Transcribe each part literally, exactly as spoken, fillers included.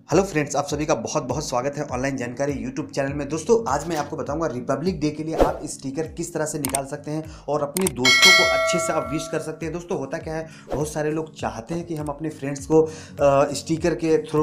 Hello friends, आप सभी का बहुत बहुत स्वागत है ऑनलाइन जानकारी यूट्यूब चैनल में। दोस्तों, आज मैं आपको बताऊंगा रिपब्लिक डे के लिए आप स्टिकर किस तरह से निकाल सकते हैं और अपने दोस्तों को अच्छे से आप विश कर सकते हैं। दोस्तों, होता क्या है, बहुत सारे लोग चाहते हैं कि हम अपने फ्रेंड्स को स्टिकर के थ्रू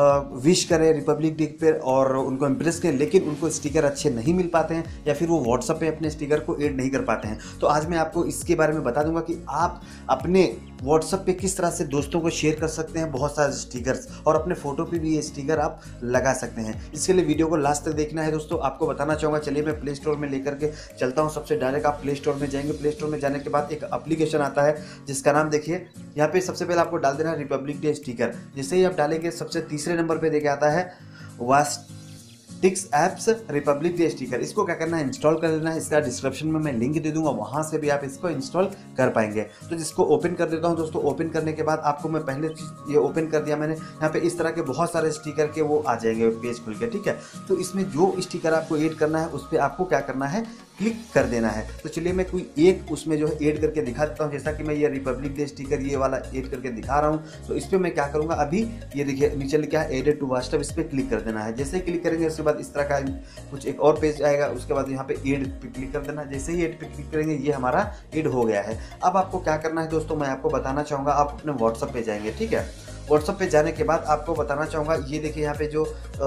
विश करें रिपब्लिक डे पर और उनको इम्प्रेस करें, लेकिन उनको स्टिकर अच्छे नहीं मिल पाते हैं या फिर वो व्हाट्सएप पे अपने स्टिकर को ऐड नहीं कर पाते हैं। तो आज मैं आपको इसके बारे में बता दूंगा कि आप अपने व्हाट्सएप पे किस तरह से दोस्तों को शेयर कर सकते हैं बहुत सारे स्टिकर्स, और अपने फोटो पे भी ये स्टिकर आप लगा सकते हैं। इसके लिए वीडियो को लास्ट तक देखना है। दोस्तों, आपको बताना चाहूँगा, चलिए मैं प्ले स्टोर में लेकर के चलता हूँ। सबसे डायरेक्ट आप प्ले स्टोर में जाएंगे। प्ले स्टोर में जाने के बाद एक एप्लीकेशन आता है जिसका नाम देखिए, यहाँ पे सबसे पहले आपको डाल देना है रिपब्लिक डे स्टिकर। जैसे ही आप डालेंगे, सबसे तीसरे नंबर पर देखे आता है वास्ट टिक्स ऐप्स रिपब्लिक डे स्टिकर। इसको क्या करना है, इंस्टॉल कर लेना है। इसका डिस्क्रिप्शन में मैं लिंक दे दूंगा, वहां से भी आप इसको इंस्टॉल कर पाएंगे। तो जिसको ओपन कर देता हूं। दोस्तों, ओपन करने के बाद आपको मैं पहले ये ओपन कर दिया मैंने। यहाँ पे इस तरह के बहुत सारे स्टिकर के वो आ जाएंगे पेज खुल के, ठीक है। तो इसमें जो स्टिकर आपको ऐड करना है उस पर आपको क्या करना है, क्लिक कर देना है। तो चलिए मैं कोई एक उसमें जो है ऐड करके दिखा देता हूँ। जैसा कि मैं ये रिपब्लिक डे स्टिकर ये वाला ऐड करके दिखा रहा हूँ। तो इस पर मैं क्या करूँगा, अभी ये देखिए नीचे लिखा है एडेड टू व्हाट्सएप, इस पर क्लिक कर देना है। जैसे ही क्लिक करेंगे उसके बाद इस तरह का कुछ एक और पेज आएगा। उसके बाद यहाँ पे ऐड पे क्लिक कर देना। जैसे ही ऐड पे क्लिक करेंगे, ये हमारा ऐड हो गया है। अब आपको क्या करना है दोस्तों, मैं आपको बताना चाहूँगा। आप अपने व्हाट्सएप पे जाएंगे, ठीक है। व्हाट्सएप पे जाने के बाद आपको बताना चाहूँगा, ये देखिए यहाँ पे जो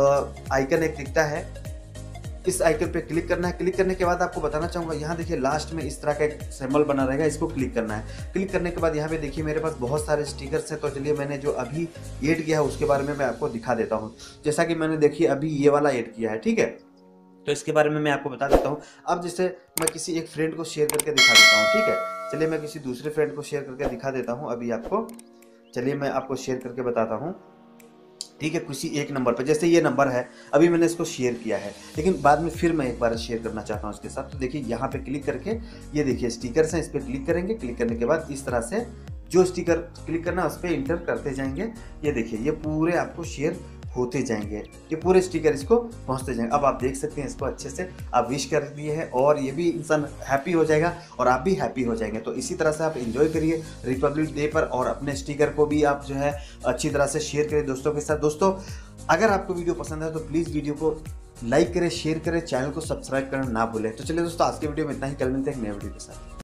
आइकन एक दिखता है, इस आइकन पे क्लिक करना है। क्लिक करने के बाद आपको बताना चाहूँगा, यहाँ देखिए लास्ट में इस तरह का एक सिंबल बना रहेगा, इसको क्लिक करना है। क्लिक करने के बाद यहाँ पे देखिए मेरे पास बहुत सारे स्टिकर्स हैं। तो चलिए मैंने जो अभी ऐड किया है उसके बारे में मैं आपको दिखा देता हूँ। जैसा कि मैंने देखिए अभी ये वाला ऐड किया है, ठीक है। तो इसके बारे में मैं आपको बता देता हूँ। अब जैसे मैं किसी एक फ्रेंड को शेयर करके दिखा देता हूँ, ठीक है। चलिए मैं किसी दूसरे फ्रेंड को शेयर करके दिखा देता हूँ अभी आपको। चलिए मैं आपको शेयर करके बताता हूँ, ठीक है। किसी एक नंबर पर, जैसे ये नंबर है, अभी मैंने इसको शेयर किया है, लेकिन बाद में फिर मैं एक बार शेयर करना चाहता हूँ इसके साथ। तो देखिए यहाँ पे क्लिक करके, ये देखिए स्टिकर्स हैं, इस पर क्लिक करेंगे। क्लिक करने के बाद इस तरह से जो स्टिकर क्लिक करना है उस पर इंटर करते जाएंगे। ये देखिए ये पूरे आपको शेयर होते जाएंगे, ये पूरे स्टिकर इसको पहुंचते जाएंगे। अब आप देख सकते हैं, इसको अच्छे से आप विश कर दिए हैं और ये भी इंसान हैप्पी हो जाएगा और आप भी हैप्पी हो जाएंगे। तो इसी तरह से आप एंजॉय करिए रिपब्लिक डे पर, और अपने स्टिकर को भी आप जो है अच्छी तरह से शेयर करें दोस्तों के साथ। दोस्तों, अगर आपको वीडियो पसंद है तो प्लीज़ वीडियो को लाइक करें, शेयर करें, चैनल को सब्सक्राइब करना ना भूलें। तो चलिए दोस्तों, आज के वीडियो में इतना ही। कल मिलते हैं एक नए वीडियो के साथ।